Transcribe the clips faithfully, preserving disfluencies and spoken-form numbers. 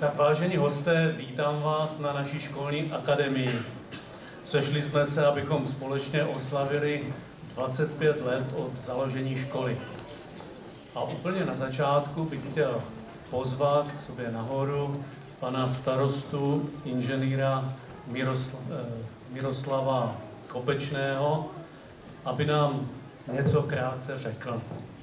Tak vážení hosté, vítám vás na naší školní akademii. Sešli jsme se, abychom společně oslavili dvacet pět let od založení školy. A úplně na začátku bych chtěl pozvat k sobě nahoru pana starostu, inženýra Mirosl- Miroslava Kopečného, aby nám něco krátce řekl.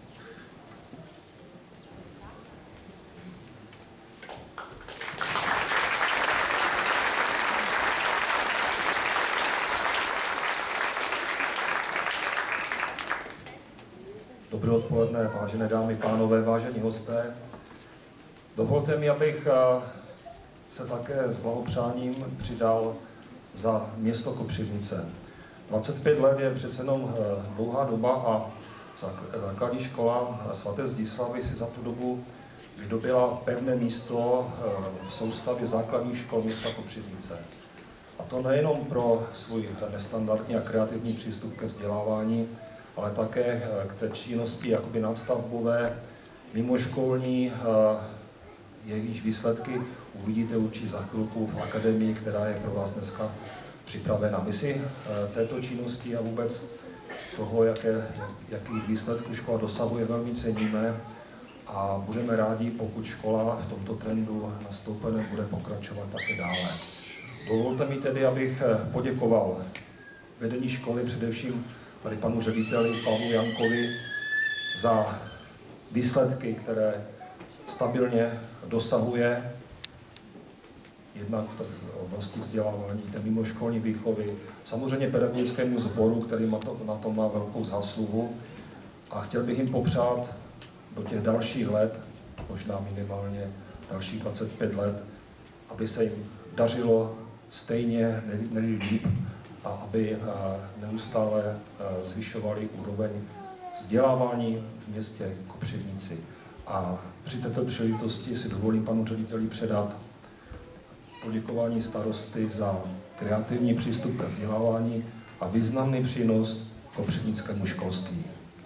Dobré odpoledne, vážené dámy, pánové, vážení hosté. Dovolte mi, abych se také s blahopřáním přidal za město Kopřivnice. dvacet pět let je přece jenom dlouhá doba a základní škola svaté Zdislavy si za tu dobu vydobila pevné místo v soustavě základních škol města Kopřivnice. A to nejenom pro svůj nestandardní a kreativní přístup ke vzdělávání, ale také k té činnosti jakoby nadstavbové, mimoškolní, jejíž výsledky uvidíte určitě za chvilku v akademii, která je pro vás dneska připravena. My si této činnosti a vůbec toho, jaké, jakých výsledků škola dosahuje, velmi ceníme a budeme rádi, pokud škola v tomto trendu nastoupené bude pokračovat také dále. Dovolte mi tedy, abych poděkoval vedení školy, především tady panu řediteli Pavlu Jankovi, za výsledky, které stabilně dosahuje jednak v oblasti vzdělávání, té mimoškolní výchovy, samozřejmě pedagogickému sboru, který na tom má velkou zásluhu, a chtěl bych jim popřát do těch dalších let, možná minimálně dalších dvacet pět let, aby se jim dařilo stejně, ne líp, a aby neustále zvyšovali úroveň vzdělávání v městě Kopřivnici. A při této příležitosti si dovolím panu řediteli předat poděkování starosty za kreativní přístup ke vzdělávání a významný přínos kopřivnickému školství.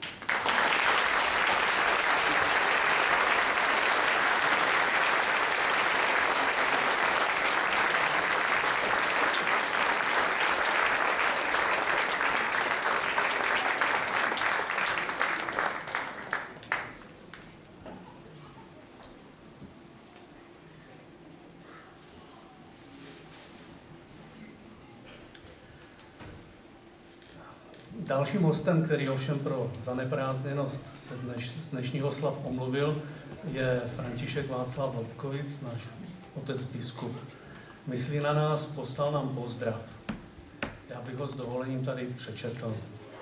Dalším hostem, který ovšem pro zaneprázdněnost se dneš, z dnešního slav omluvil, je František Václav Lobkovic, náš otec biskup. Myslí na nás, poslal nám pozdrav. Já bych ho s dovolením tady přečetl.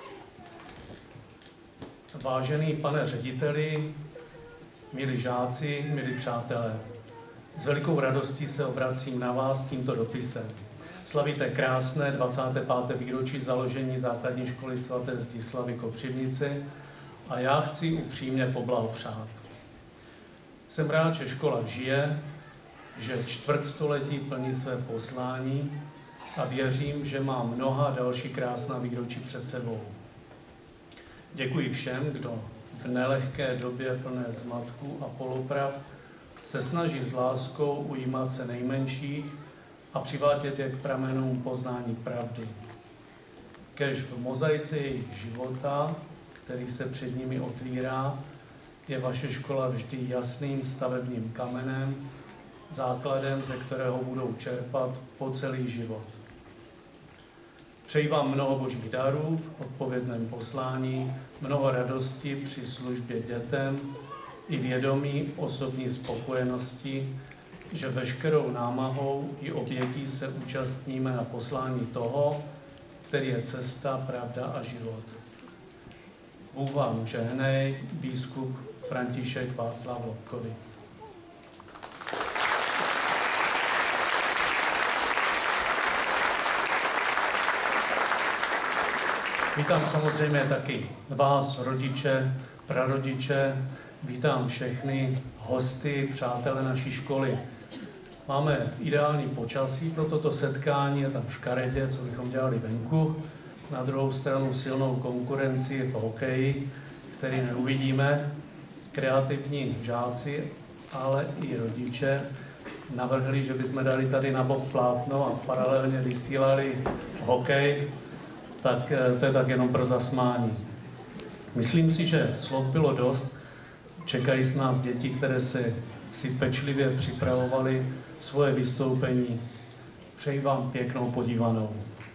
Vážený pane řediteli, milí žáci, milí přátelé, s velikou radostí se obracím na vás tímto dopisem. Slavíte krásné dvacáté páté výročí založení základní školy svaté Zdislavy Kopřivnici a já chci upřímně poblahopřát. Jsem rád, že škola žije, že čtvrtstoletí plní své poslání a věřím, že má mnoha další krásná výročí před sebou. Děkuji všem, kdo v nelehké době plné zmatků a poloprav se snaží s láskou ujímat se nejmenších a přivádět je k pramenům poznání pravdy. Kéž v mozaice jejich života, který se před nimi otvírá, je vaše škola vždy jasným stavebním kamenem, základem, ze kterého budou čerpat po celý život. Přeji vám mnoho božích darů v odpovědném poslání, mnoho radosti při službě dětem i vědomí osobní spokojenosti, že veškerou námahou i obětí se účastníme na poslání toho, který je cesta, pravda a život. Bůh vám žehnej, biskup František Václav Lobkovic. Vítám samozřejmě taky vás, rodiče, prarodiče, vítám všechny hosty, přátelé naší školy. Máme ideální počasí pro toto setkání, je tam škaredě, co bychom dělali venku. Na druhou stranu silnou konkurenci v hokeji, který neuvidíme. Kreativní žáci, ale i rodiče navrhli, že bychom dali tady na bok plátno a paralelně vysílali hokej, tak to je tak jenom pro zasmání. Myslím si, že slov bylo dost. Čekají s nás děti, které se si pečlivě připravovali svoje vystoupení. Přeji vám pěknou podívanou.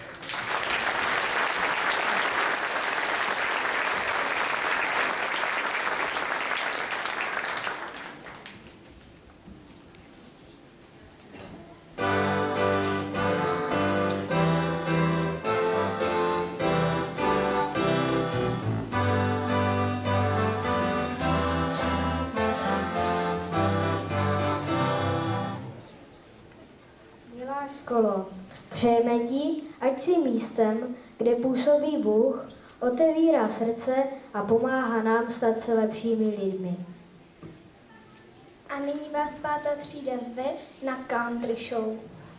Školo, přejeme ti, ať si místem, kde působí Bůh, otevírá srdce a pomáhá nám stát se lepšími lidmi. A nyní vás pátá třída zve na country show.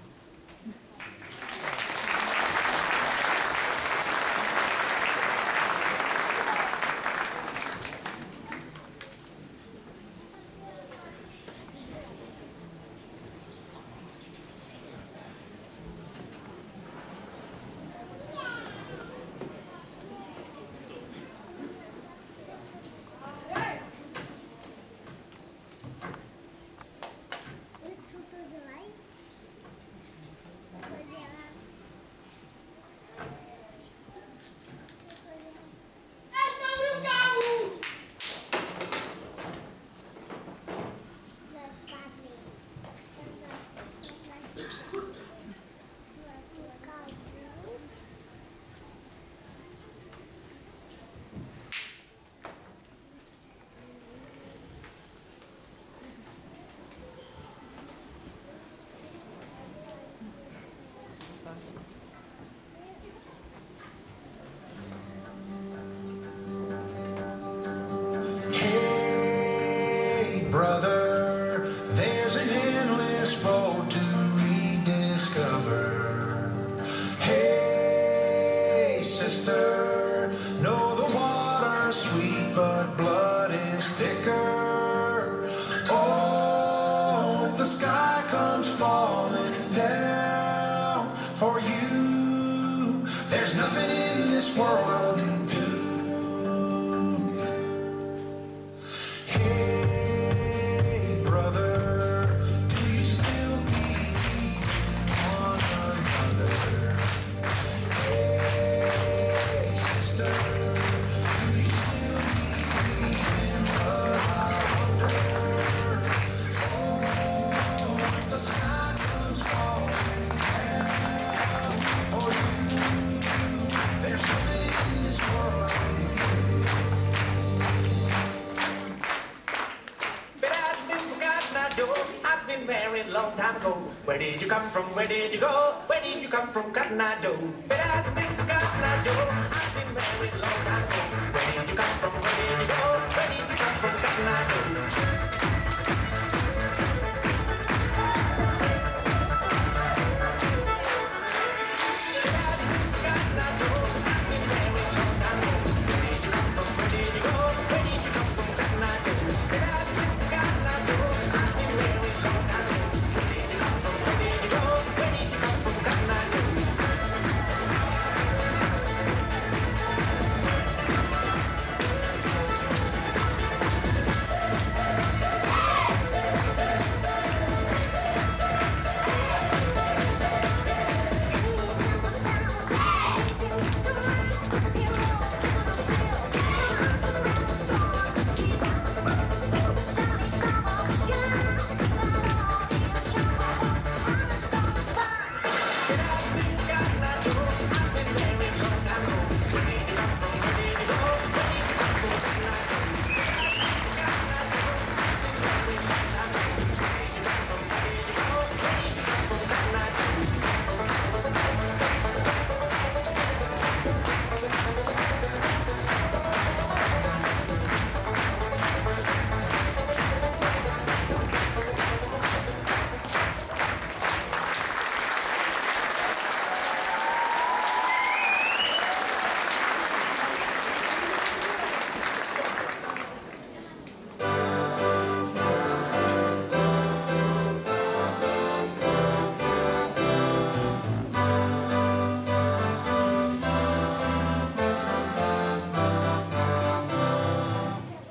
Brother, there's an endless road to rediscover. Hey, sister, know the water's sweet, but blood is thicker. Oh, if the sky comes falling down for you, there's nothing in this world I wouldn't do. Long time ago, where did you come from? Where did you go? Where did you come from, Cotton Eye Joe? But I've been to Cotton Eye Joe. I've been married a long time ago. Where did you come from? Where did you go? Where did you come from, Cotton Eye Joe?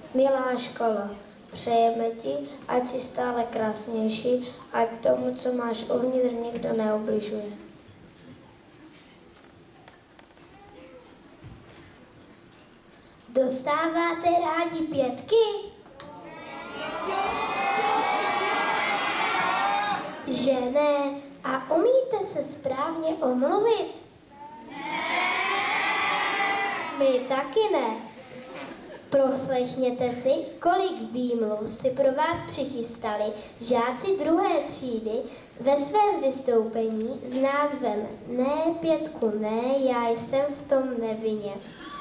Milá školo, přejeme ti, ať jsi stále krásnější, ať tomu, co máš uvnitř, nikdo neubližuje. Dostáváte rádi pětky? Že ne? A umíte se správně omluvit? My taky ne. Proslechněte si, kolik výmluv si pro vás přichystali žáci druhé třídy ve svém vystoupení s názvem Ne, pětku, ne, já jsem v tom nevinně.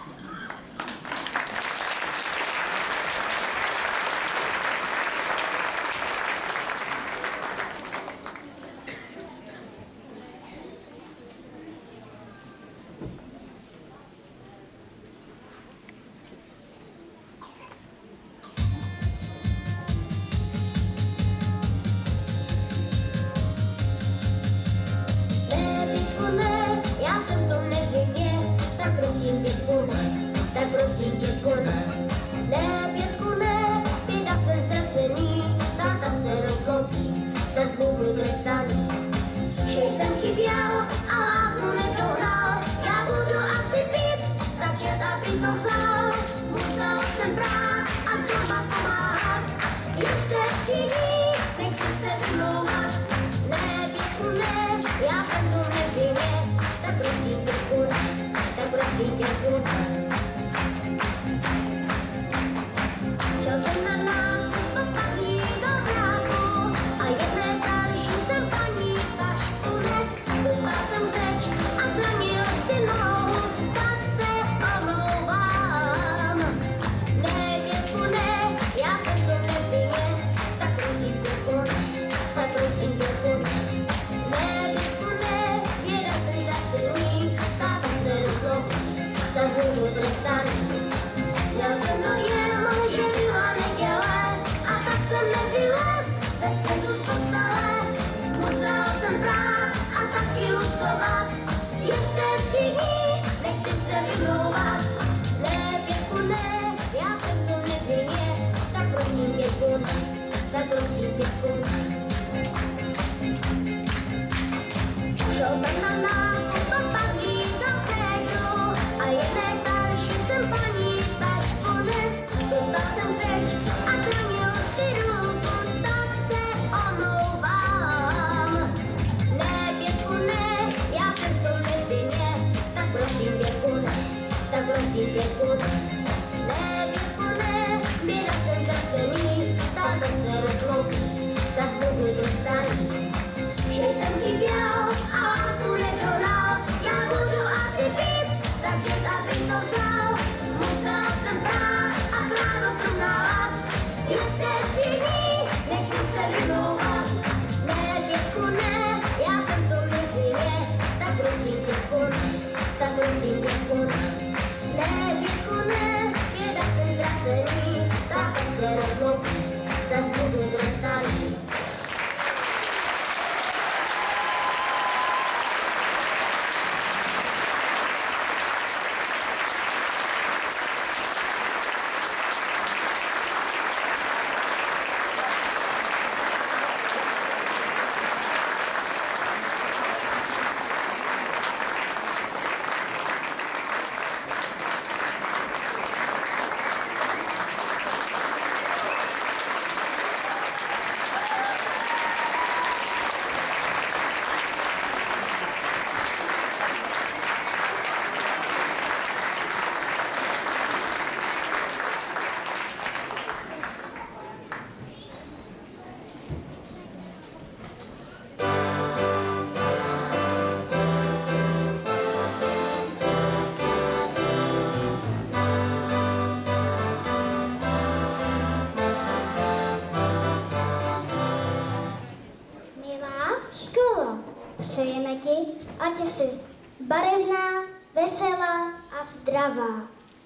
ať jsi barevná, veselá a zdravá.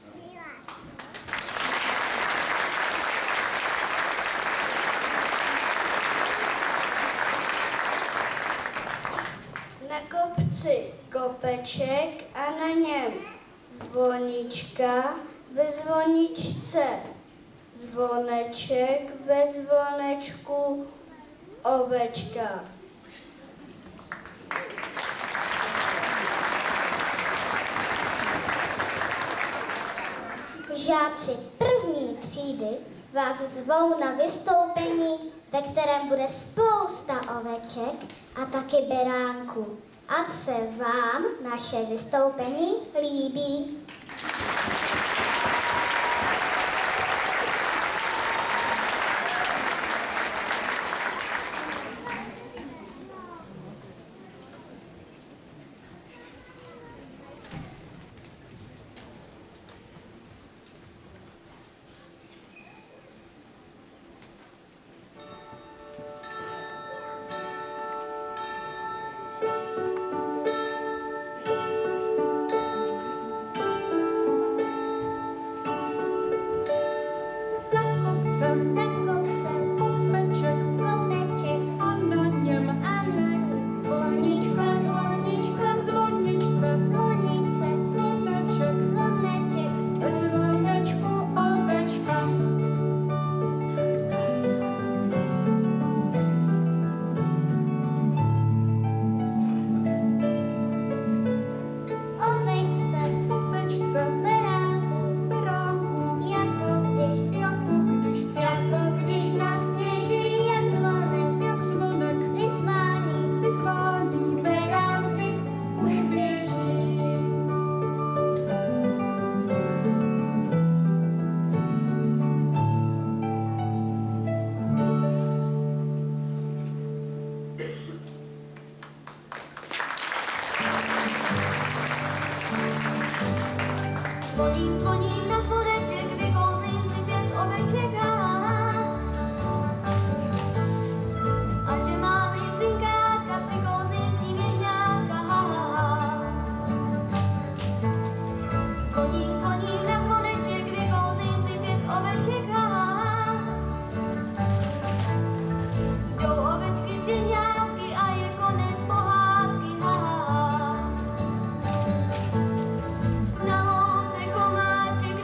Na kopci kopeček a na něm zvonička, ve zvoničce Zvoneček ve zvonečku, ovečka. Žáci první třídy vás zvou na vystoupení, ve kterém bude spousta oveček a taky beránků. Ať se vám naše vystoupení líbí. Zvoním, zvoním na zvoneček, vykouzlím si pět oveček, ha, ha, ha. A že má být cinkátka, přikouzlím v ní věhňátka, ha, ha, ha. Zvoním, zvoním na zvoneček, vykouzlím si pět oveček, ha, ha, ha. Jdou ovečky z jehňátky a je konec pohádky, ha, ha, ha. Na louce komáček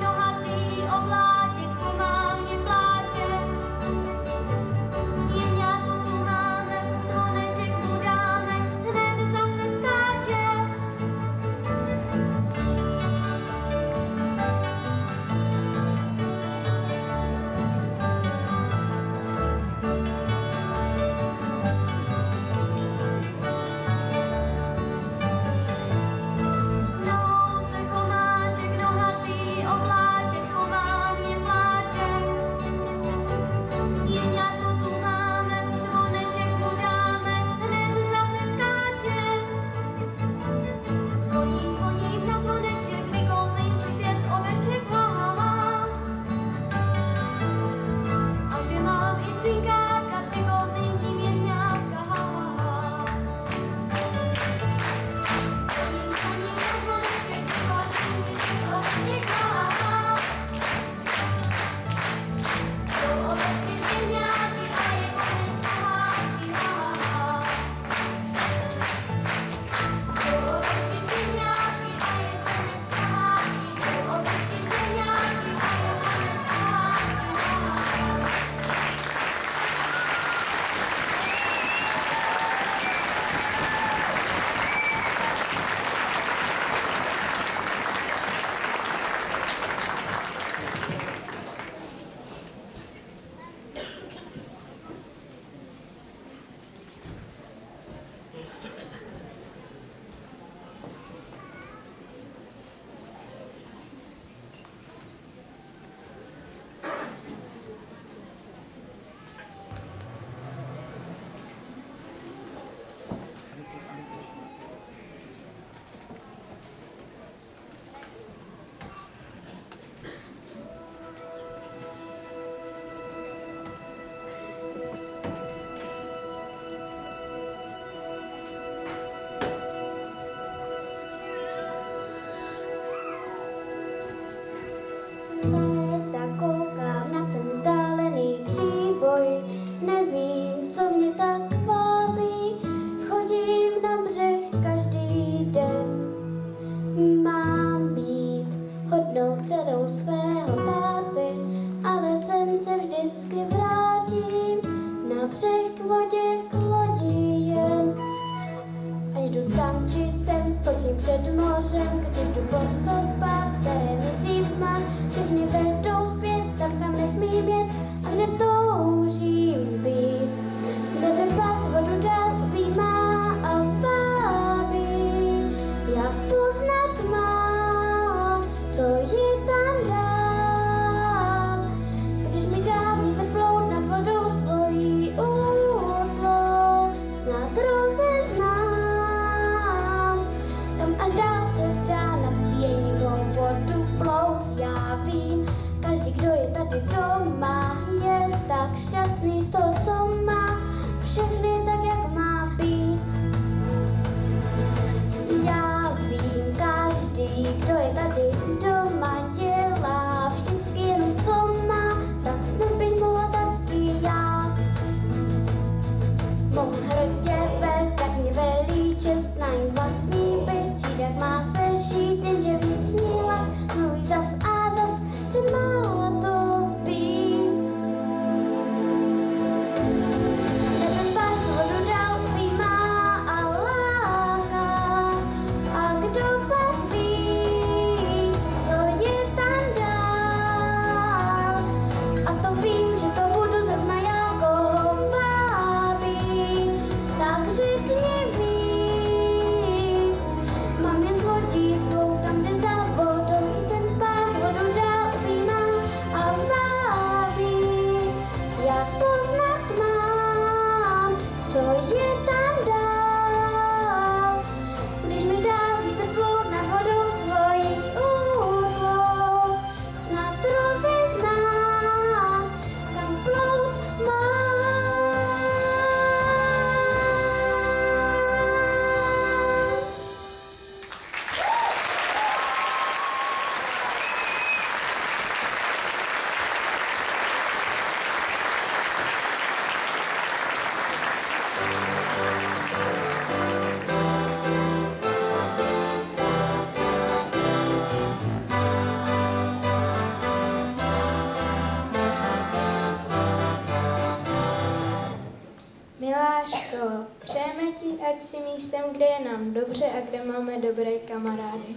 školo, přejeme ti, ať si místem, kde je nám dobře a kde máme dobré kamarády.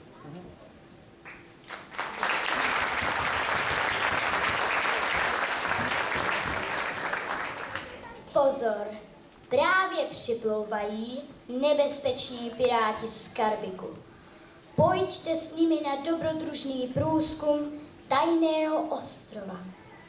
Pozor, právě připlouvají nebezpeční piráti z Karbiku. Pojďte s nimi na dobrodružný průzkum tajného ostrova.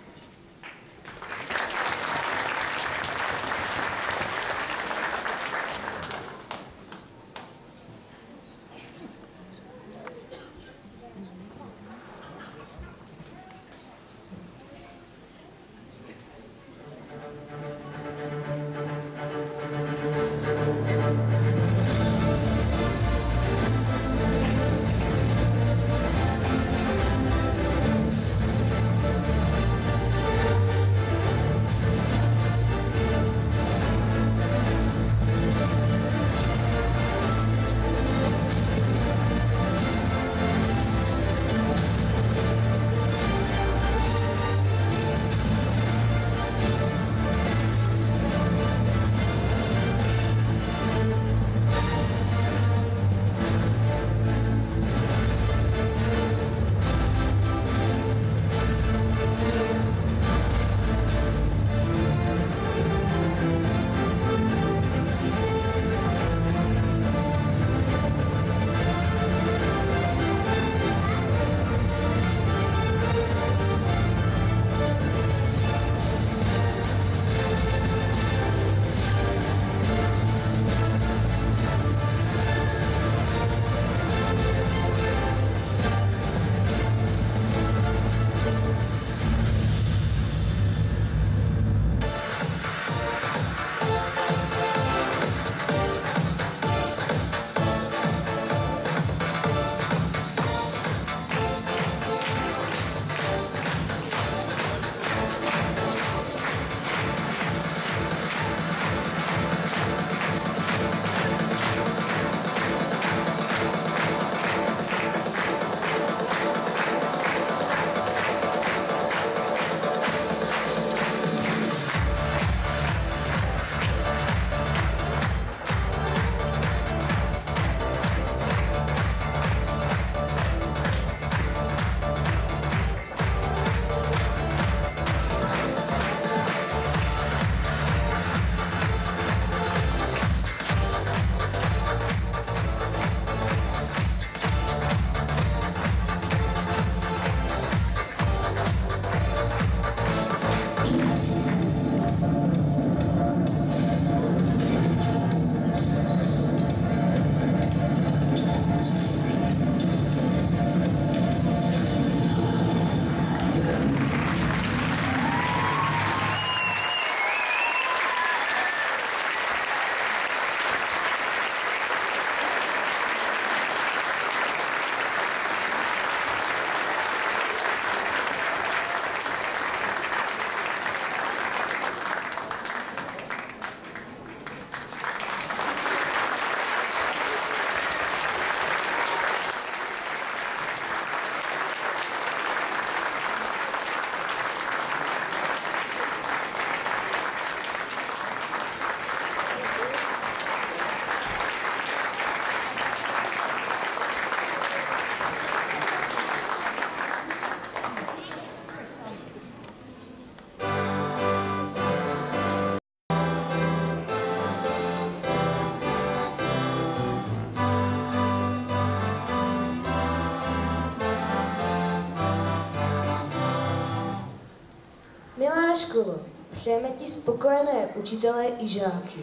Milá školo, přejeme ti spokojené učitele i žáky.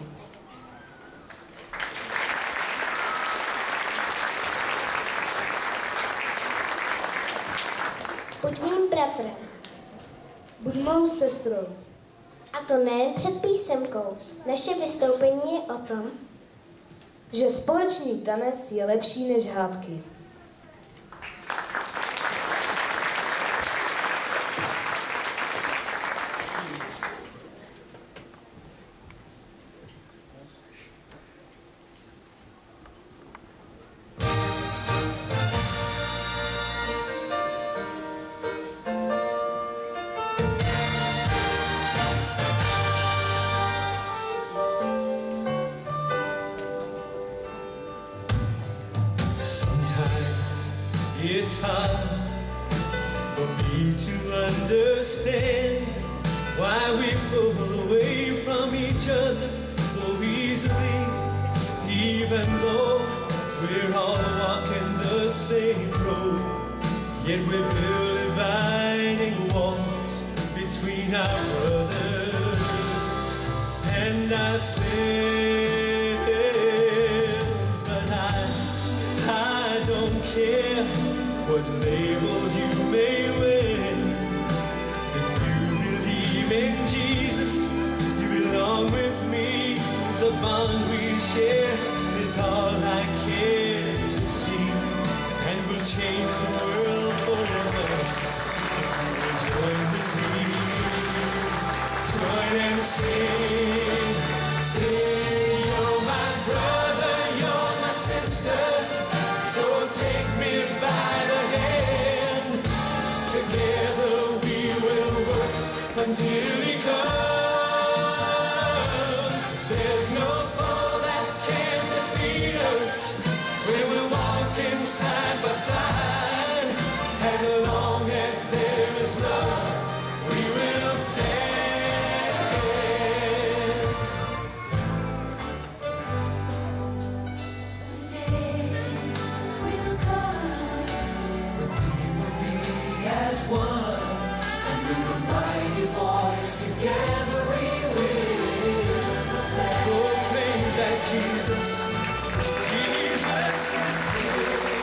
Buď mým bratrem. Buď mou sestrou. A to nejen před písemkou. Naše vystoupení je o tom, že společný tanec je lepší než hádky. hard for me to understand why we pull away from each other so easily, even though we're all walking the same road, yet we build dividing walls between our brothers and ourselves. But I, I don't care what label you may wear. If you believe in Jesus, you belong with me. The bond we share is all I care to see, and will change the world forever. Join with me, join and sing, sing. You're my brother, you're my sister, so take me by the hand. Together we will work until He comes. There's no foe that can defeat us when we're walking side by side. As long as there is love, we will stand. The day will come when we will be as one, and with a mighty voice together we will proclaim that Jesus, Jesus is King.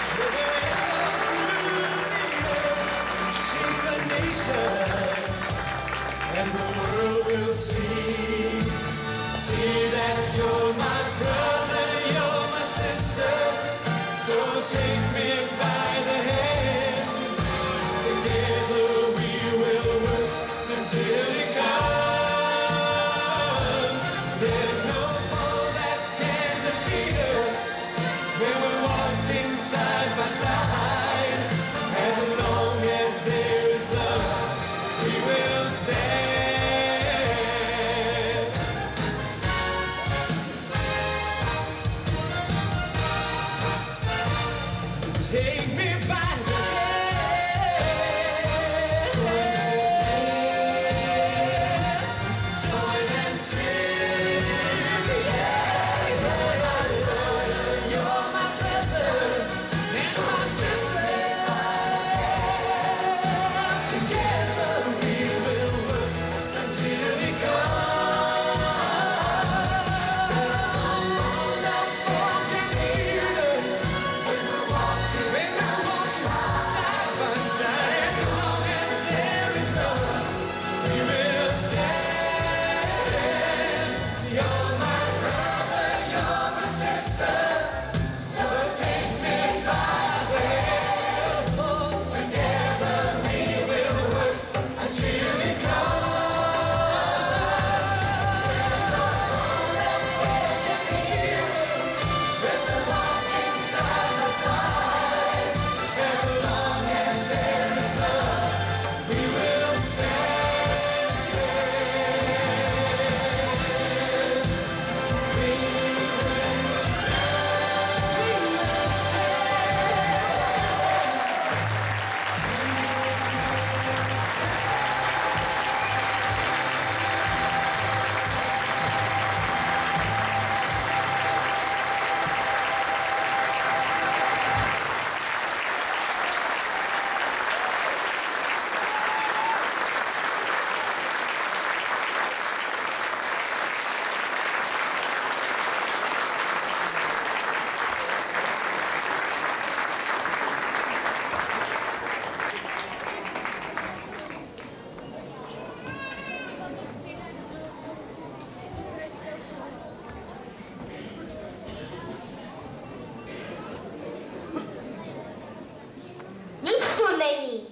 Shake the nations, and the world will see, see that you're my brother, you're my sister. So take me by the hand. Together we will work until He comes. There's no foe that can defeat us when we're walking side by side. As long as there is love, we will stand. Take me by the hand, join and sing. Yeah, you're my sister and my sister. Together we will work until He comes. There's no more that can defeat us when we're walking side by side. As long as there is love, we will stand. You're my brother, you're my sister, so take me by the hand. Together we will work until He comes. There's no one that can defeat us when we're walking side by side. As long as there is love, we will stand. We will Nic tu není,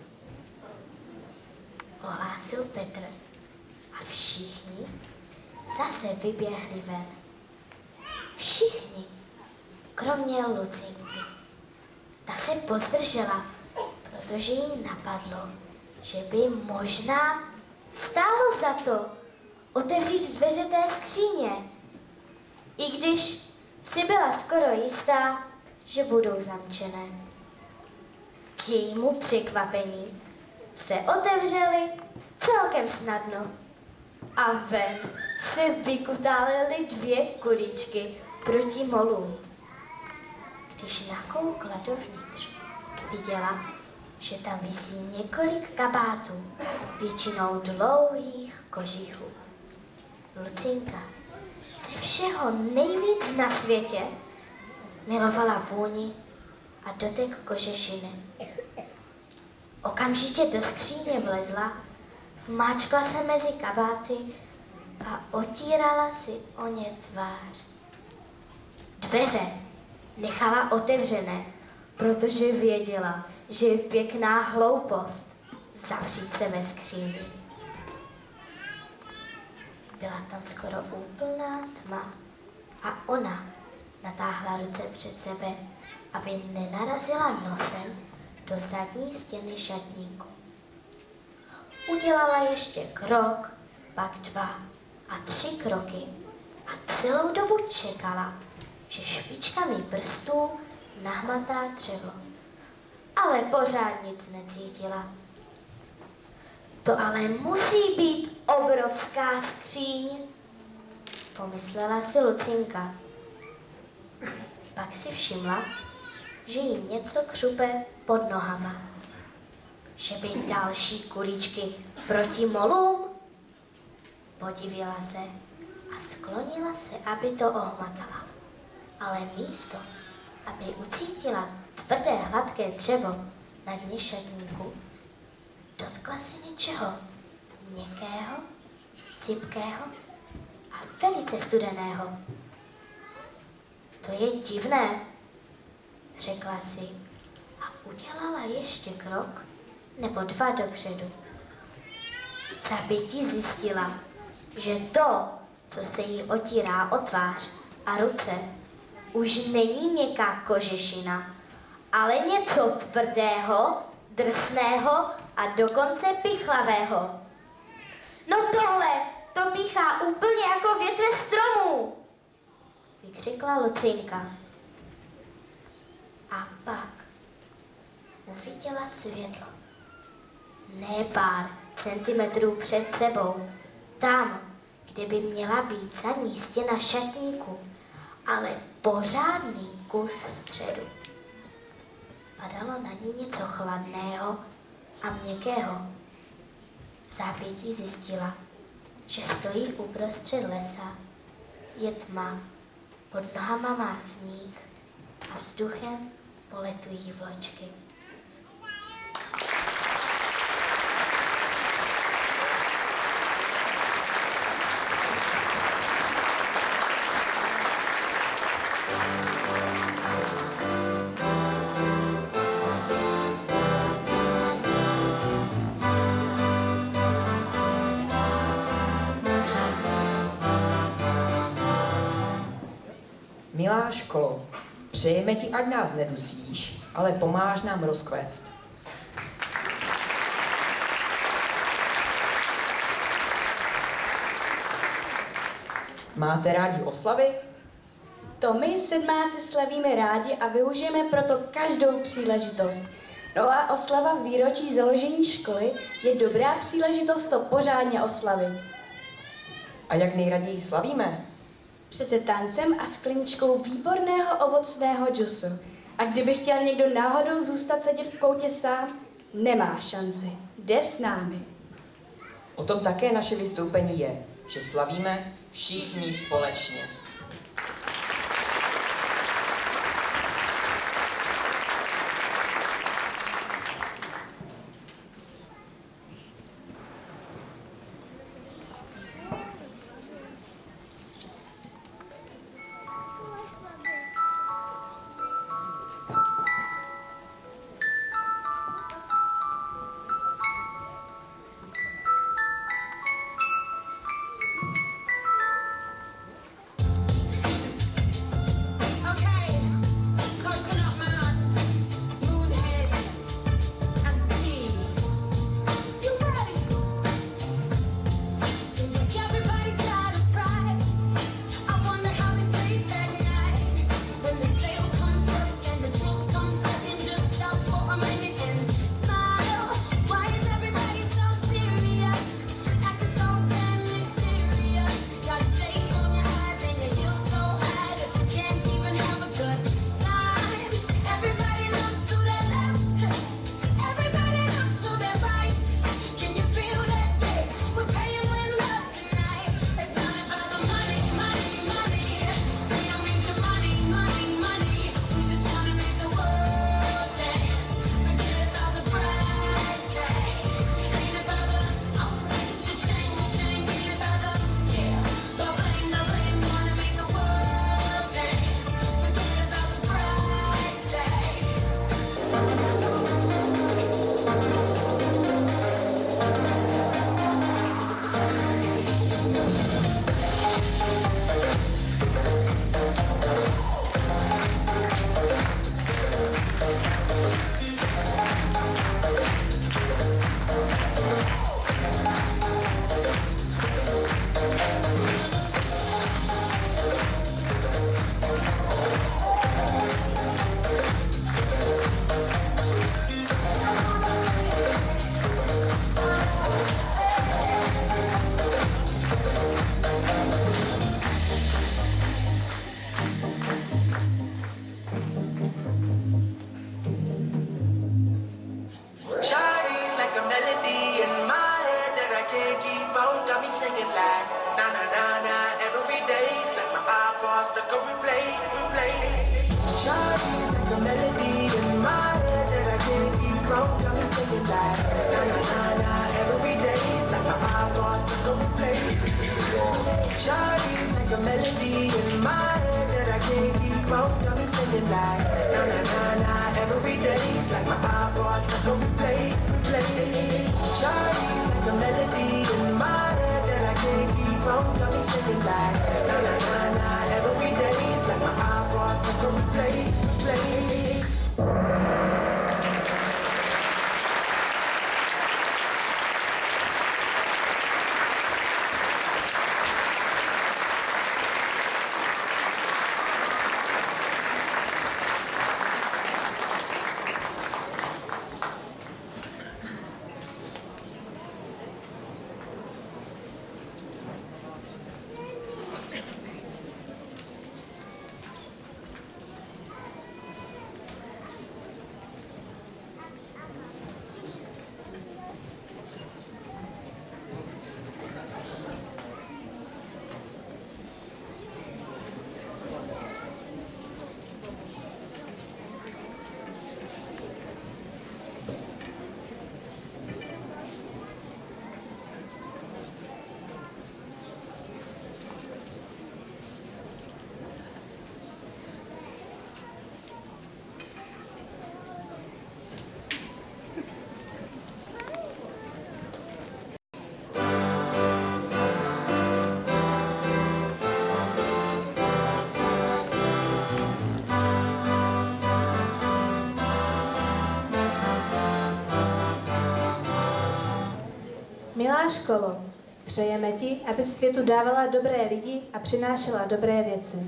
ohlásil Petr a všichni zase vyběhli ven. Všichni, kromě Lucinky. Ta se pozdržela, protože jí napadlo, že by možná stálo za to otevřít dveře té skříně, i když si byla skoro jistá, že budou zamčené. K jejímu překvapení se otevřely celkem snadno a ven se vykutálely dvě kuličky proti molům. Když nakoukla dovnitř, viděla, že tam visí několik kabátů, většinou dlouhých kožichů. Lucinka ze všeho nejvíc na světě milovala vůni a dotek kožešiny. Okamžitě do skříně vlezla, vmáčkla se mezi kabáty a otírala si o ně tvář. Dveře nechala otevřené, protože věděla, že je pěkná hloupost zavřít se ve skříni. Byla tam skoro úplná tma a ona natáhla ruce před sebe, aby nenarazila nosem do zadní stěny šatníku. Udělala ještě krok, pak dva a tři kroky a celou dobu čekala, že špičkami prstů nahmatá dřevo. Ale pořád nic necítila. To ale musí být obrovská skříň, pomyslela si Lucinka. Pak si všimla, že jí něco křupe pod nohama. Že by další kuličky proti molům? Podivila se a sklonila se, aby to ohmatala. Ale místo, aby ucítila tvrdé, hladké dřevo na dně šatníku, dotkla se něčeho měkkého, sypkého a velice studeného. To je divné, řekla si a udělala ještě krok nebo dva dopředu. V zápětí zjistila, že to, co se jí otírá o tvář a ruce, už není měkká kožešina, ale něco tvrdého, drsného a dokonce pichlavého. No tohle, to píchá úplně jako větve stromů, vykřikla Lucinka. A pak uviděla světlo. Ne pár centimetrů před sebou, tam, kde by měla být zadní stěna šatníku, ale pořádný kus vpředu. Padalo na ní něco chladného a měkkého. V zápětí zjistila, že stojí uprostřed lesa. Je tma, pod nohama má sníh a vzduchem poletují vločky. Milá školo, přejeme ti, ať nás nedusíš, ale pomáháš nám rozkvéct. Máte rádi oslavy? To my sedmáci slavíme rádi a využijeme proto každou příležitost. No a oslava výročí založení školy je dobrá příležitost to pořádně oslavit. A jak nejraději slavíme? Přece tancem a skleničkou výborného ovocného džusu. A kdyby chtěl někdo náhodou zůstat sedět v koutě sám, nemá šanci. Jde s námi. O tom také naše vystoupení je, že slavíme všichni společně. singing like na na na na. Every day's like my iPod stuck on replay, replay. Shawty's like a melody in my head that I can't keep from. Got me singing like na na na na. Every day's like my iPod stuck on replay. Shawty's like a melody in my head that I can't keep from. Got me singing like na na na na. Every day's like my iPod stuck on replay, replay. Shawty's like a melody in my head that I can't keep from. Got me singing like na na na na. Every day's like my iPod stuck on replay, replay. Milá školo, přejeme ti, aby světu dávala dobré lidi a přinášela dobré věci.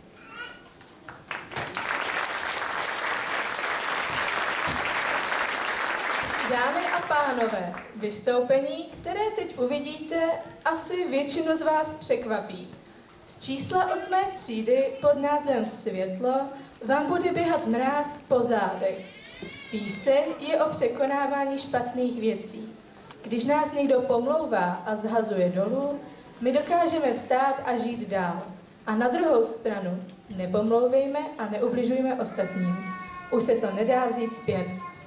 Dámy a pánové, vystoupení, které teď uvidíte, asi většinu z vás překvapí. Z čísla osmé třídy pod názvem Světlo vám bude běhat mráz po zádech. Píseň je o překonávání špatných věcí. Když nás někdo pomlouvá a zhazuje dolů, my dokážeme vstát a žít dál. A na druhou stranu, nepomlouvejme a neubližujme ostatním. Už se to nedá vzít zpět.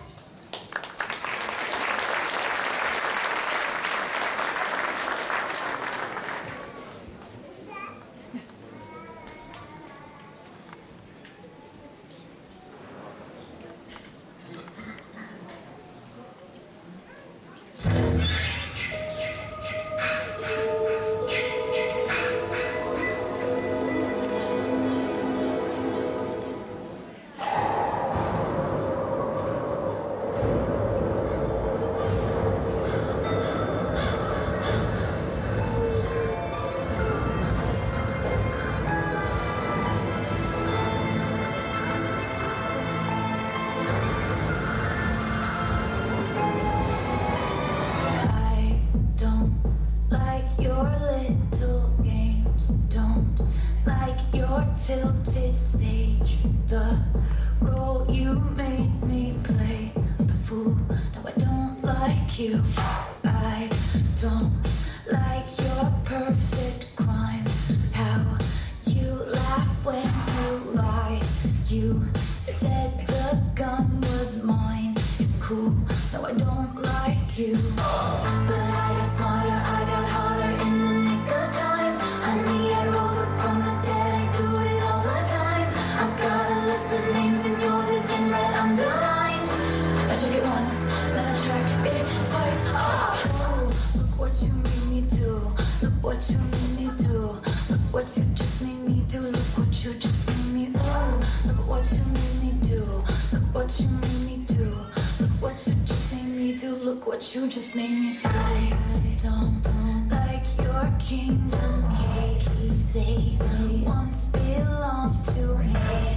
Tilted stage, the role you made me play, the fool. No, I don't like you. I don't like your perfect crime. How you laugh when you lie. You said the gun was mine. It's cool. No, I don't like you. But I got smarter, I got harder in the nick of time. Honey, I rose up from the dead. I do it all the time. I've got a list of names and yours is in red underlined. I check it once, then I check it twice. Oh, look what you made me do. Look what you made me do. Look what you just made me do. Look what you just made me. Oh, look what you made me do. Look what you made me do. Look what you just made me do. Look what you just made me do. I don't like your kingdom keys. They once belonged to me.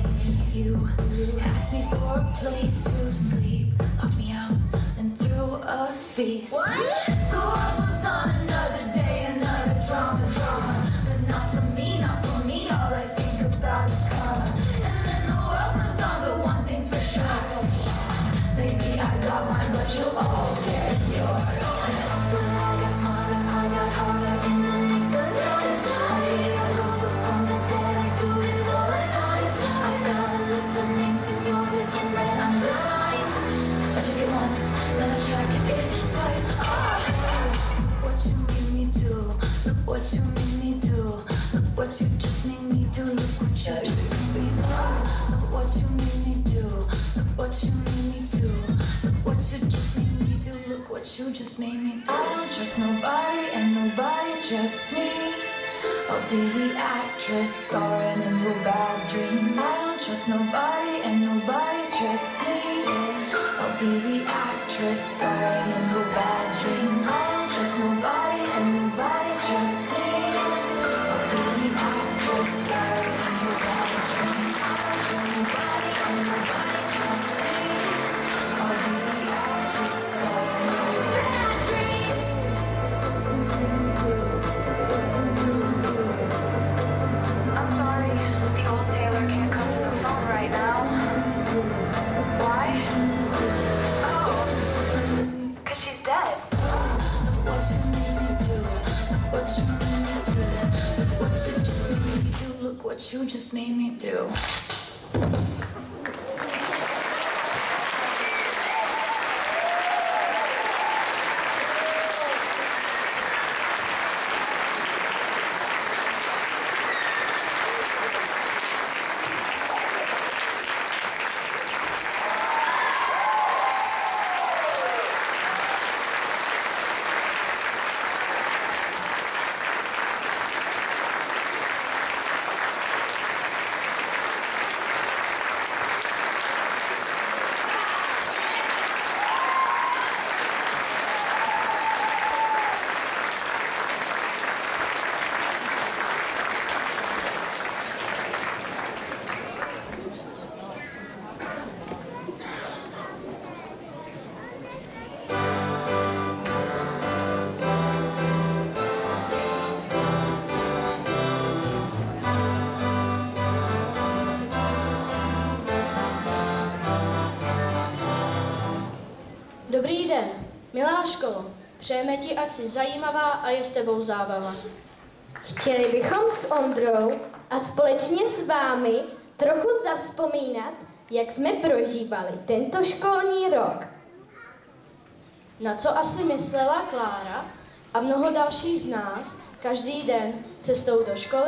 You asked me for a place to sleep, locked me out and threw a feast. What? The world moves on another day, another drama, drama. But not for me, not for me. All I think about is karma. And then the world moves on, but one thing's for sure. Maybe I got mine, but you'll all get yours. But I got smarter, I got harder in nobody trusts me. I'll be the actress starring in her bad dreams. I don't trust nobody and nobody trusts me. I'll be the actress starring in her bad dreams. I don't trust nobody and nobody trusts me. I'll be the actress starring in her bad dreams. I don't trust nobody and nobody trusts me. I'll be the actress starring in her bad dreams. I'm sorry, the old tailor can't come to the phone right now. Why? Oh, 'cause she's dead. What you made me do, what you made me do, what you just made me do, look what you just made me do. Dobrý den, milá školo. Přejeme ti, ať jsi zajímavá a je s tebou zábava. Chtěli bychom s Ondrou a společně s vámi trochu zavzpomínat, jak jsme prožívali tento školní rok. Na co asi myslela Klára a mnoho dalších z nás každý den cestou do školy?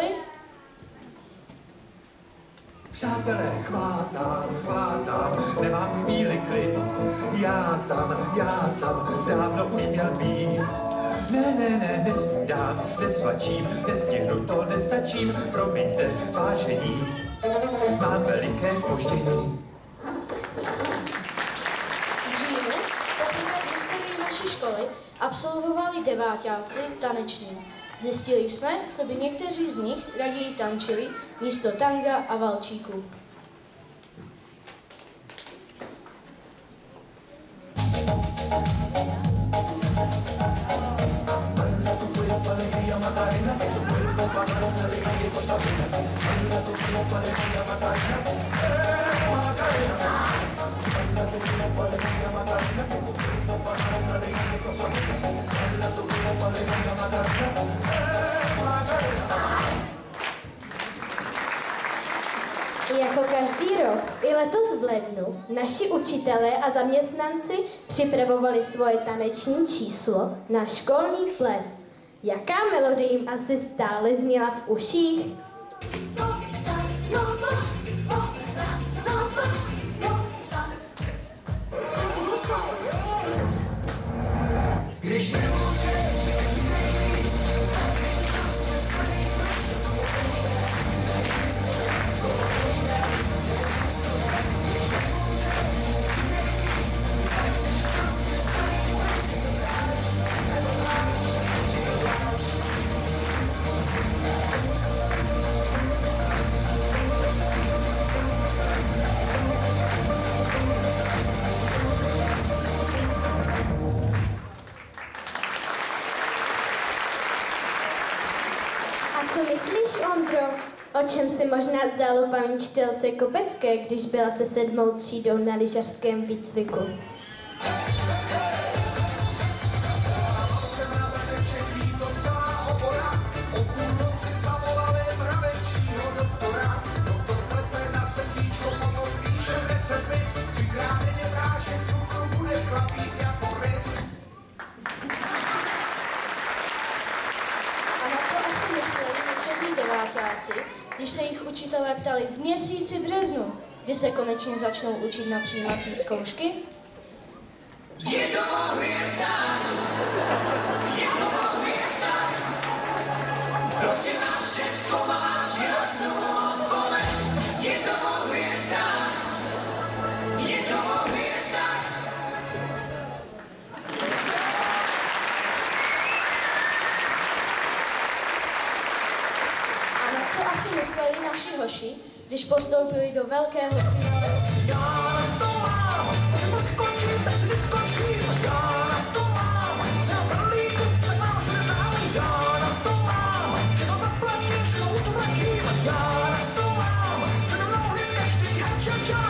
Přátelé, chvátám, chvátám, nemám chvíli klid. Já tam, já tam, dávno už měl být. Ne, ne, ne, nesnídám, nesvačím, nestihnu to, nestačím, promiňte, vážení, mám veliké zpoždění. V říjnu, poprvé v historii naší školy, absolvovali deváťáci taneční. Zjistili jsme, co by někteří z nich raději tančili místo tanga a valčíků. Jako každý rok, i letos v lednu, naši učitelé a zaměstnanci připravovali svoje taneční číslo na školní ples. Jaká melodie jim asi stále zněla v uších? Když nemůžeš, Co myslíš, Ondro? O čem si možná zdálo paní učitelce Kopecké, když byla se sedmou třídou na lyžařském výcviku? Když se jich učitelé ptali v měsíci březnu, kdy se konečně začnou učit na přijímací zkoušky? Je to hvězda! Je to hvězda! co asi mysleli naši hoši, když postoupili do velkého finále? Já na to mám, že to skočím, tak si vyskočím. Já na to mám, že na Berlíku, tak mám všude zájem. Já na to mám, že to zaplatím, že to utratím. Já na to mám, že do mnou hned každý hačača.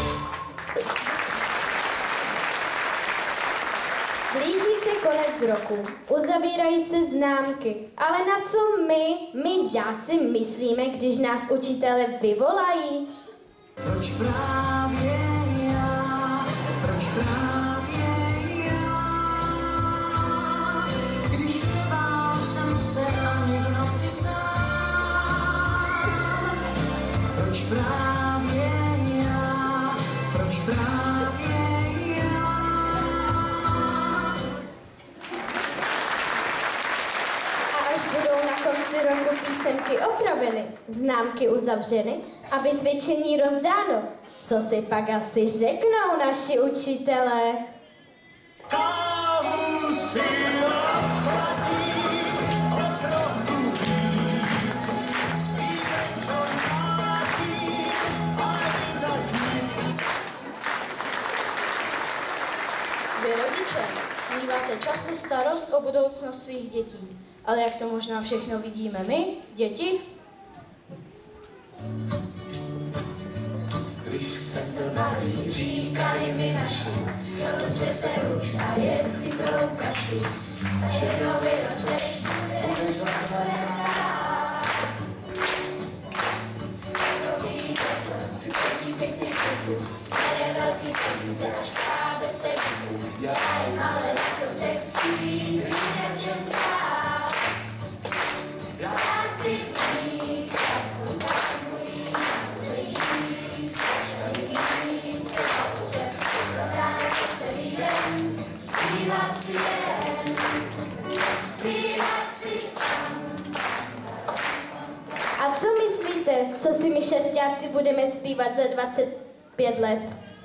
Blíží se konec roku, uzavírají se známky, ale na co my, my žáci myslíme, když nás učitelé vyvolají? Proč právě já, proč právě já, když nebál jsem se ani v noci sám. Proč právě já, proč právě já. A až budou na konci roku písemky opraveny, známky uzavřeny a vysvědčení rozdáno, co si pak asi řeknou naši učitelé? Kávu si nasadí, o trochu víc, svítek to nějaký, ale jinak nic. Vy rodiče, míváte často starost o budoucnost svých dětí. Ale jak to možná všechno vidíme my, děti? Když se to baví, říkali mi naši, jo dobře se uč a je s chytrou kaši. A všechno vyrosteš, budeš doktorem dát. Dobrý doktor si chodí pěkně šupu, bere velký peníze až právě se žiju. Já jim ale doktoře chci být lídačem dát. Já chci být takovou takový, takový, zpívat si jen, zpívat si A co myslíte, co si my šestáci budeme zpívat za dvacet pět let?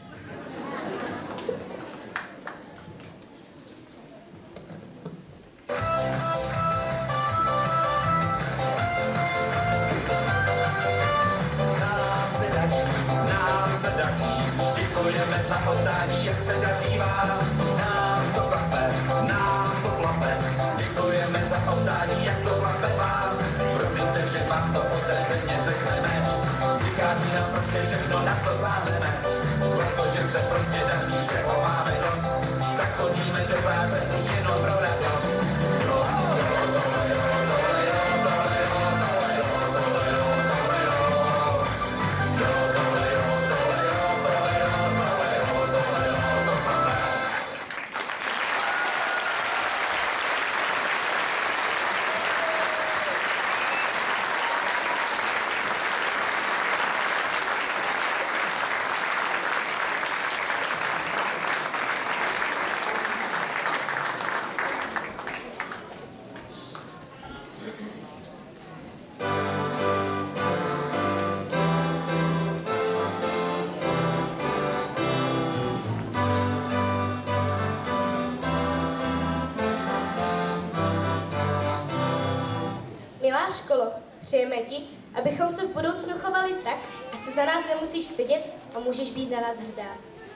Nám se daří, nám se daří, děkujeme za podání, jak se daří vám. Nám to klape, nám to klape, děkujeme za podání, jak to klape vám. Promiňte, že vám to otevřeně řekneme, vychází nám prostě všechno, na co sáhneme. Protože se prostě daří, že ho máme dost, tak chodíme do práce už jenom pro radost. Jo, jo, tohle jo, tohle jo, tohle jo, tohle jo, tohle jo, tohle jo. Jo, tohle jo, tohle jo, tohle jo, tohle jo, tohle jo, to samé. Milá školo, přejeme ti, abychom se v budoucnu chovali tak, ať se za nás nemusíš stydět a můžeš být na nás hrdá.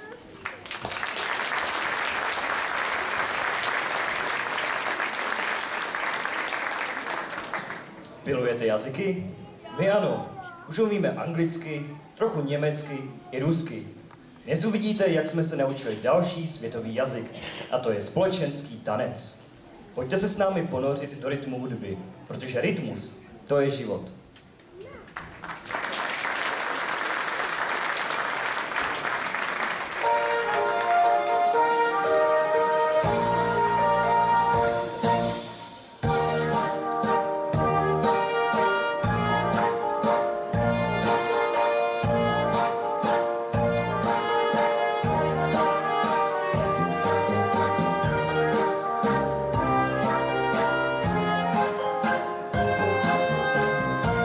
Milujete jazyky? My ano. Už umíme anglicky, trochu německy i rusky. Dnes uvidíte, jak jsme se naučili další světový jazyk, a to je společenský tanec. Pojďte se s námi ponořit do rytmu hudby, protože rytmus, to je život. Thank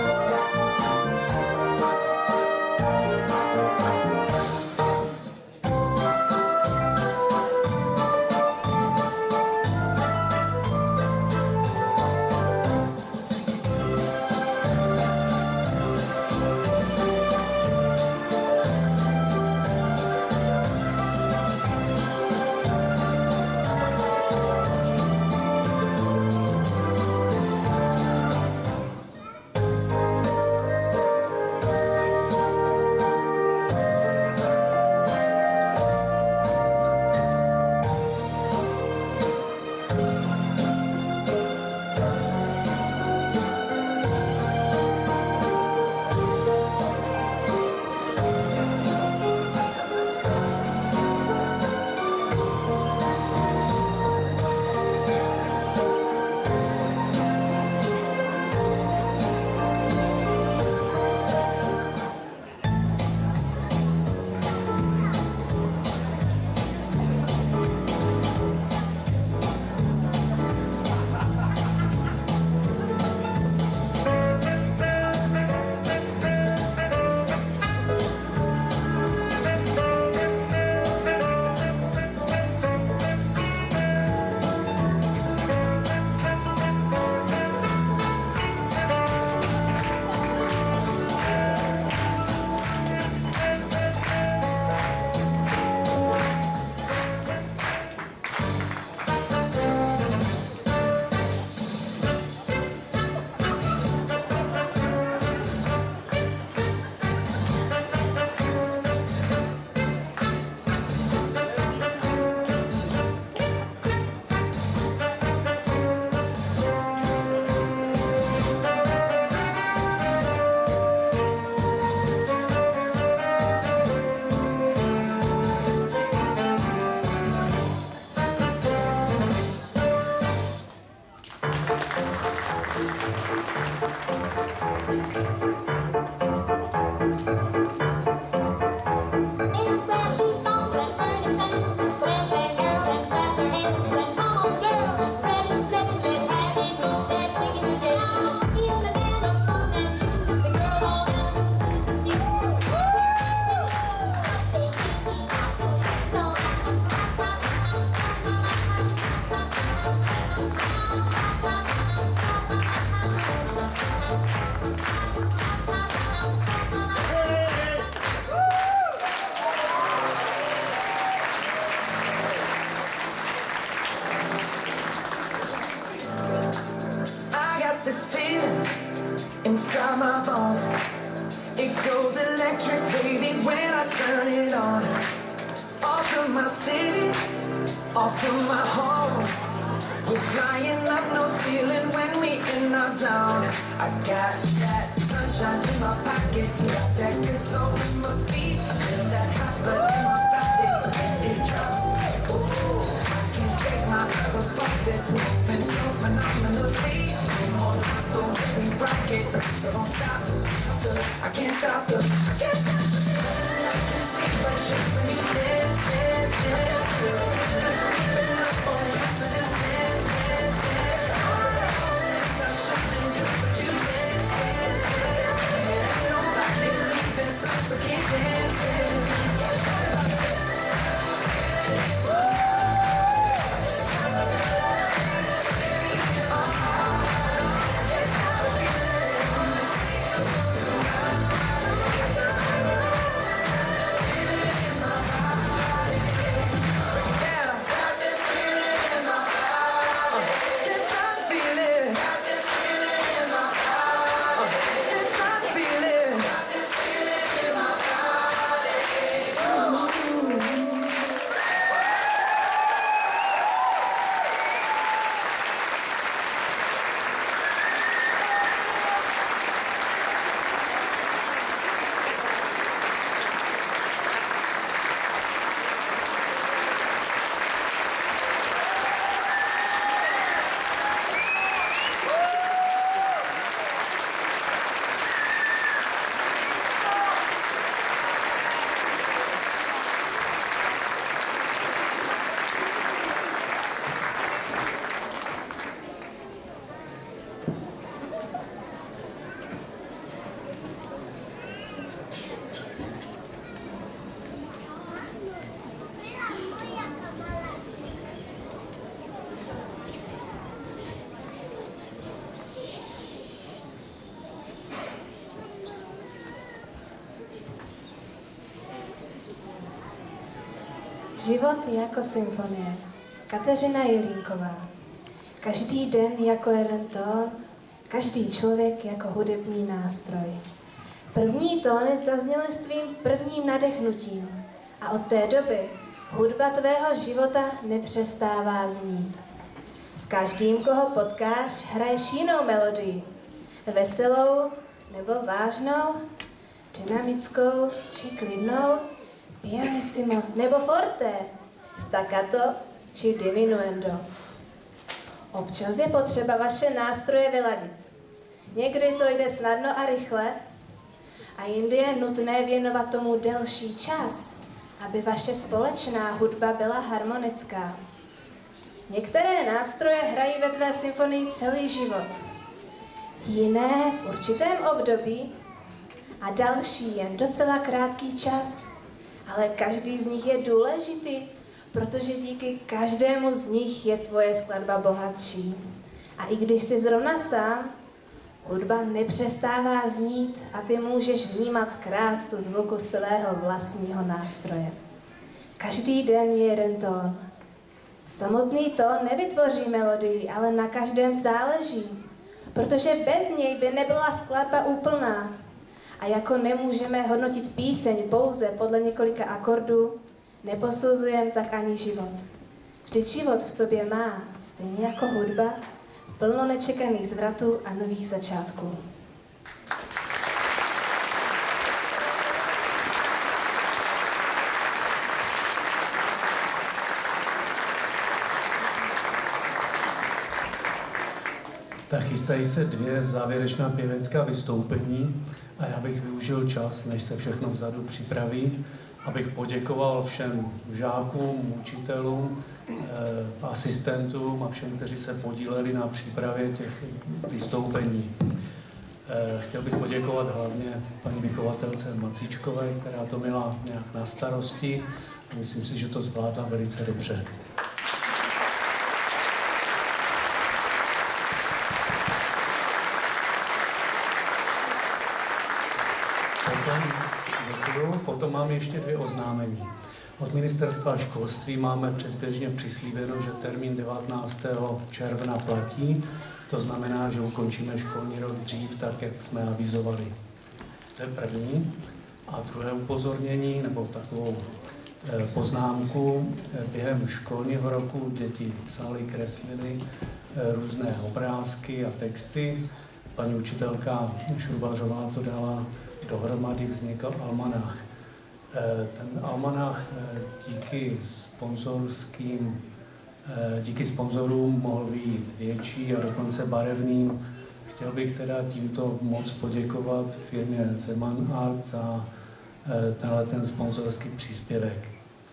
this feeling inside my bones. It goes electric, baby, when I turn it on. Off from my city, off from my home. We're flying up, no ceiling when we in our zone. I got that sunshine in my pocket, got that good soul in my feet. I feel that hot blood in my body, it drops. Ooh, I can't take my eyes off it, moving so phenomenally. Come on, the way we rock it, so don't stop. I can't stop the, I can't stop the feeling. I can see but you when you dance, dance, dance. Keeping up on you, so just dance, dance, dance. It's our shining through, but you dance, dance, dance. Ain't nobody leaving, so so keep dancing. Život jako symfonie. Kateřina Jelínková. Každý den jako jeden tón, každý člověk jako hudební nástroj. První tóny zazněly s tvým prvním nadechnutím a od té doby hudba tvého života nepřestává znít. S každým, koho potkáš, hraješ jinou melodii. Veselou nebo vážnou, dynamickou či klidnou, pianissimo nebo forte, staccato či diminuendo. Občas je potřeba vaše nástroje vyladit. Někdy to jde snadno a rychle, a jindy je nutné věnovat tomu delší čas, aby vaše společná hudba byla harmonická. Některé nástroje hrají ve tvé symfonii celý život, jiné v určitém období a další jen docela krátký čas. Ale každý z nich je důležitý, protože díky každému z nich je tvoje skladba bohatší. A i když jsi zrovna sám, hudba nepřestává znít a ty můžeš vnímat krásu zvuku svého vlastního nástroje. Každý den je jeden tón. Samotný tón nevytvoří melodii, ale na každém záleží, protože bez něj by nebyla skladba úplná. A jako nemůžeme hodnotit píseň pouze podle několika akordů, neposuzujeme tak ani život. Vždyť život v sobě má, stejně jako hudba, plno nečekaných zvratů a nových začátků. Tak chystají se dvě závěrečná pěvecká vystoupení a já bych využil čas, než se všechno vzadu připraví, abych poděkoval všem žákům, učitelům, eh, asistentům a všem, kteří se podíleli na přípravě těch vystoupení. Eh, chtěl bych poděkovat hlavně paní vychovatelce Macíčkové, která to měla nějak na starosti. Myslím si, že to zvládla velice dobře. Potom, potom mám ještě dvě oznámení. Od ministerstva školství máme předběžně přislíbeno, že termín devatenáctého června platí, To znamená, že ukončíme školní rok dřív, tak jak jsme avizovali. To je první. A druhé upozornění, nebo takovou eh, poznámku. Během školního roku děti psaly, kreslily eh, různé obrázky a texty. Paní učitelka Šrubařová to dala dohromady, vznikl almanach. Eh, ten almanach eh, díky sponzorským Díky sponzorům mohl být větší a dokonce barevným. Chtěl bych teda tímto moc poděkovat firmě Zeman Art za tenhle ten sponzorský příspěvek.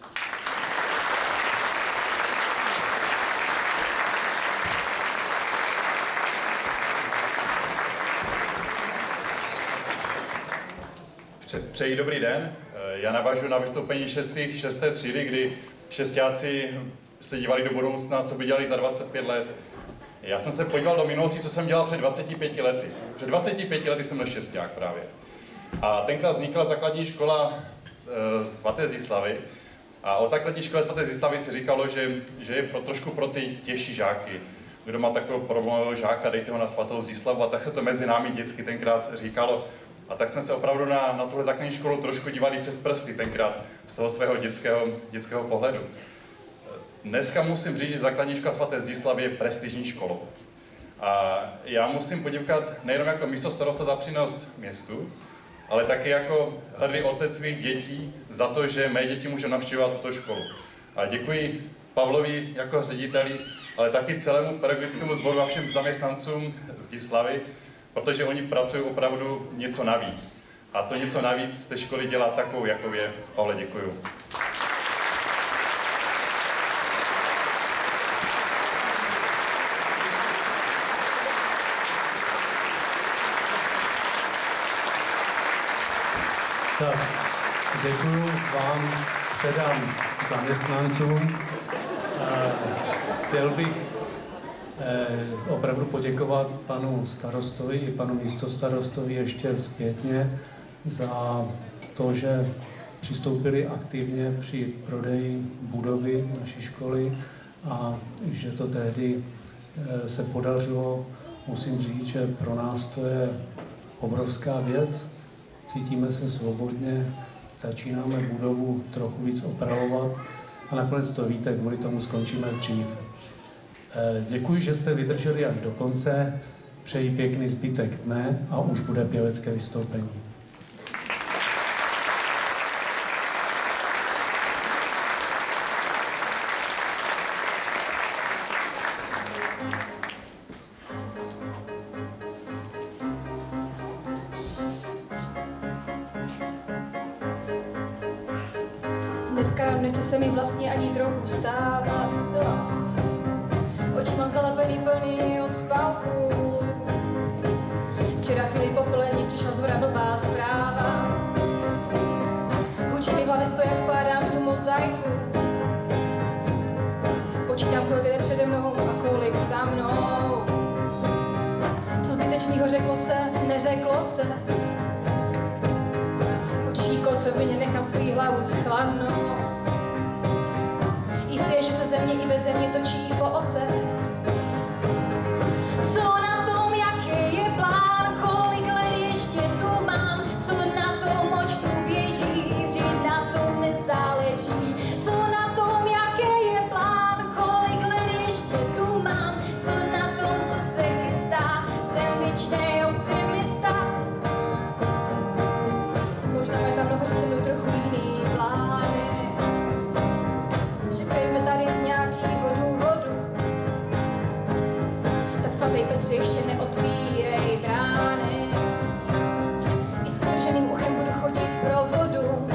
Přeji dobrý den. Já navážu na vystoupení šestých, šesté třídy, kdy šestáci se dívali do budoucna, co by dělali za dvacet pět let. Já jsem se podíval do minulosti, co jsem dělal před dvaceti pěti lety. Před dvaceti pěti lety jsem byl šesták právě. A tenkrát vznikla základní škola e, svaté Zislavy. A o základní škole svaté Zislavy se říkalo, že, že je pro, trošku pro ty těžší žáky. Kdo má takového problémového žáka, dejte ho na svatou Zislavu. A tak se to mezi námi dětsky tenkrát říkalo. A tak jsme se opravdu na, na tuhle základní školu trošku dívali přes prsty tenkrát z toho svého dětského, dětského pohledu. Dneska musím říct, že základní škola svaté Zislavy je prestižní školou. A já musím poděkovat nejenom jako místostarosta za přínos městu, ale taky jako hrdý otec svých dětí za to, že mé děti můžou navštěvovat tuto školu. A děkuji Pavlovi jako řediteli, ale taky celému pedagogickému sboru a všem zaměstnancům z Zislavy, protože oni pracují opravdu něco navíc. A to něco navíc z té školy dělá takovou, jakou je. Pavle, děkuju. Tak, děkuju vám, předám zaměstnancům. Chtěl bych opravdu poděkovat panu starostovi i panu místostarostovi ještě zpětně za to, že přistoupili aktivně při prodeji budovy naší školy a že to tehdy se podařilo. Musím říct, že pro nás to je obrovská věc. Cítíme se svobodně, začínáme budovu trochu víc opravovat a nakonec to víte, kvůli tomu skončíme dřív. Děkuji, že jste vydrželi až do konce, přeji pěkný zbytek dne a už bude pěvecké vystoupení. Dneska nechce se mi vlastně ani trochu vstávat. Oči mám zalepený plný ospálku. Včera chvíli po polední přišla zhora blbá zpráva. Hučí mi v hlavě stojí, jak skládám tu mozaiku. Počítám, kolik jde přede mnou a kolik za mnou. Co zbytečnýho řeklo se, neřeklo se. Utěžní kocovině nechám svou hlavu schladnout. Jistě je, že se země i bez země točí po ose. Co na tom, jaký je plán, kolik let ještě tu mám, co na tom, oč tu běží, vždy na tom nezáleží. Co na tom, jaký je plán, kolik let ještě tu mám, co na tom, co se chystá, jsem věčnej optimista. Možná mají tam nahoře se mnou trochu jiný plány, že prej jsme tady z nějakýho důvodu. Tak svatý Petře, ještě neotvírej brány, i s vytrženým uchem budu chodit pro vodu.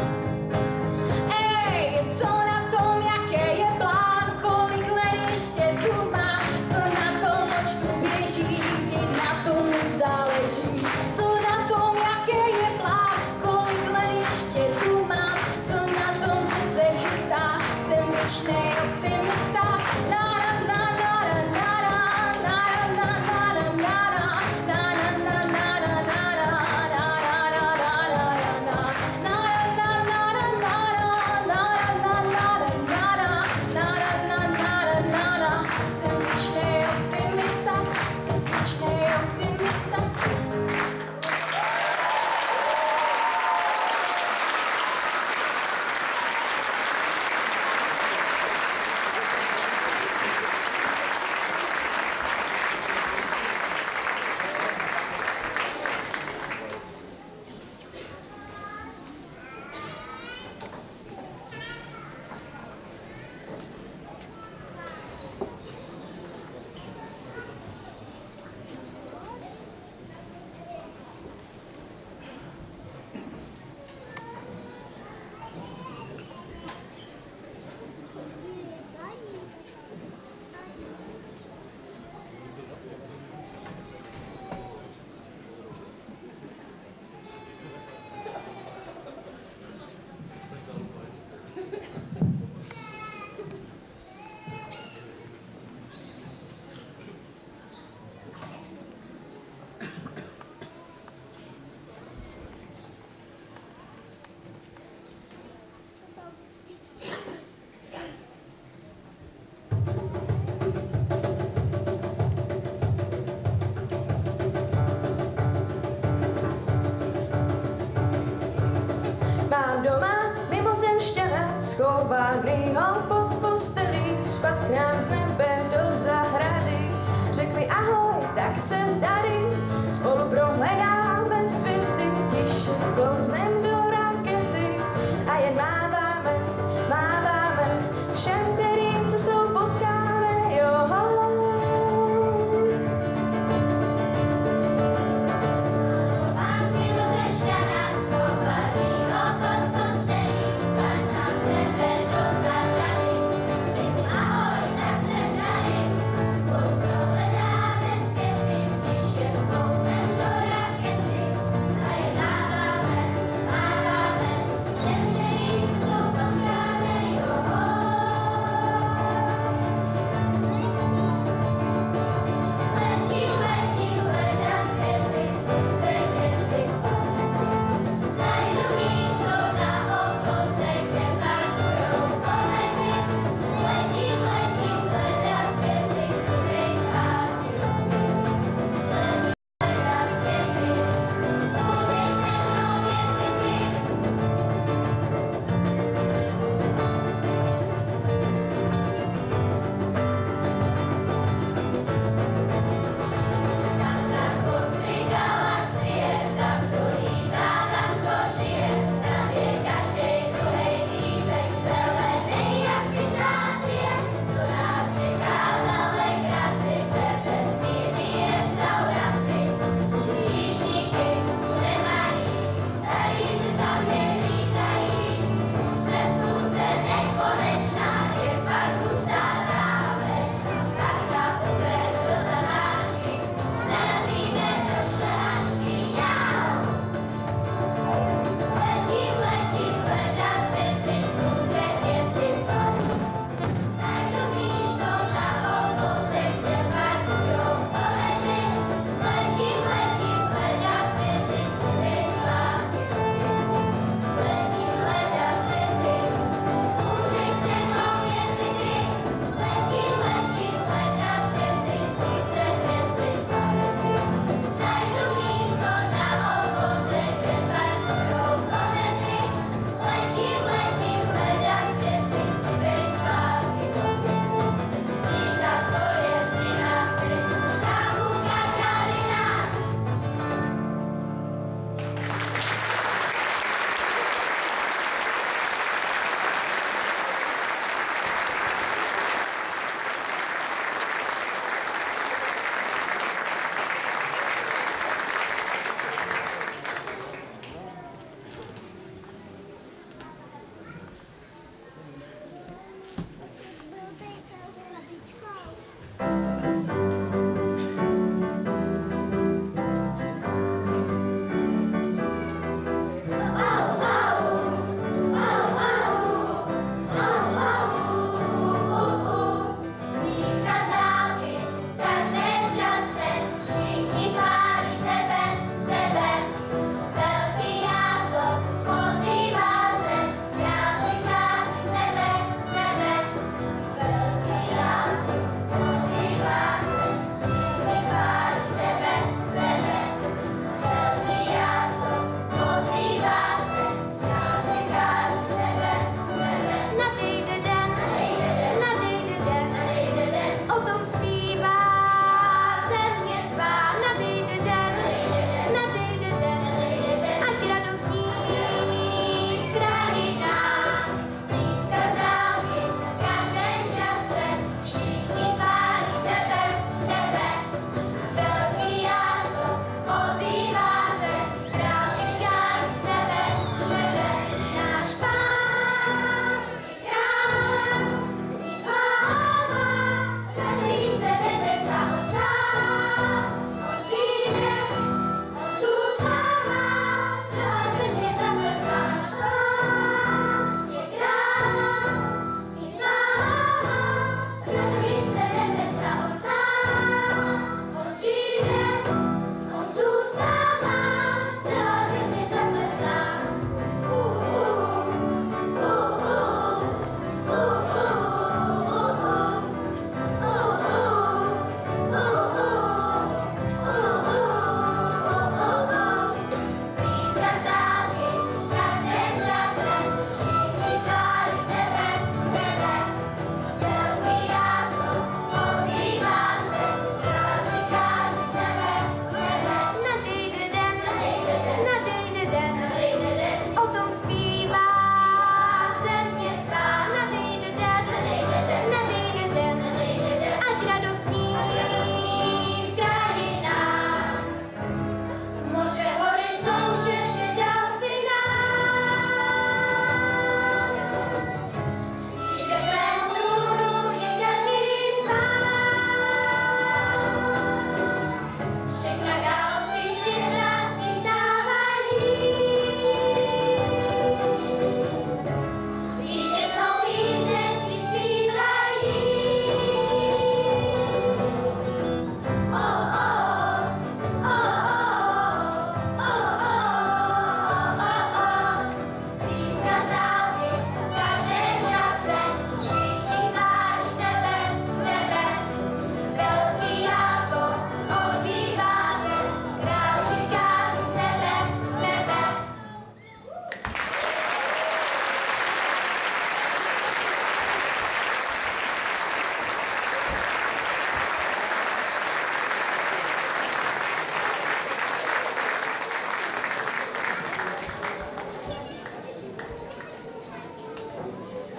Ej, co na tom, jaký je plán, kolik let ještě tu mám, co na tom, oč tu běží, vždy na tom záleží. Co na tom, jaký je plán, kolik let ještě tu mám, co na tom, co se chystá, jsem věčnej optimista. Na, na, na, na, na, na, na, na, na, na, na, na, na, na, na, na, slavnýho po posteli, spad k nám z nebe do zahrady. Řekli ahoj, tak jsem tady, spolu prohledáme světy, tiše klouznem do rakety a jen máváme, máváme všem, kterým cestou potkáme, jo.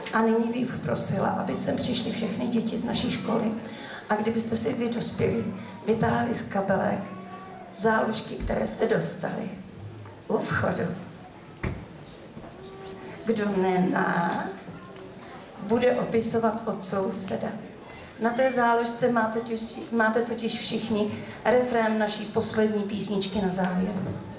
A nyní bych prosila, aby sem přišli všechny děti z naší školy a kdybyste si vy dospěli vytáhli z kabelek záložky, které jste dostali u vchodu. Kdo nemá, bude opisovat od souseda. Na té záložce máte totiž, máte totiž všichni refrén naší poslední písničky na závěr.